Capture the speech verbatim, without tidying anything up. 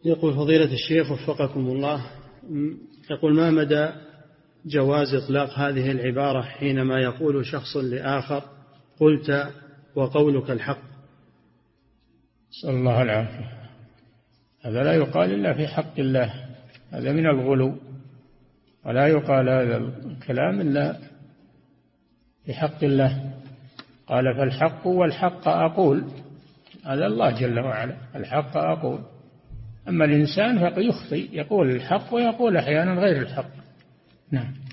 يقول فضيلة الشيخ وفقكم الله، يقول ما مدى جواز إطلاق هذه العبارة حينما يقول شخص لآخر قلت وقولك الحق؟ نسأل الله العافية. هذا لا يقال إلا في حق الله، هذا من الغلو، ولا يقال هذا الكلام إلا في حق الله. قال فالحق والحق أقول، هذا الله جل وعلا، الحق أقول. أما الإنسان فقد يخطئ، يقول الحق ويقول أحيانا غير الحق. نعم.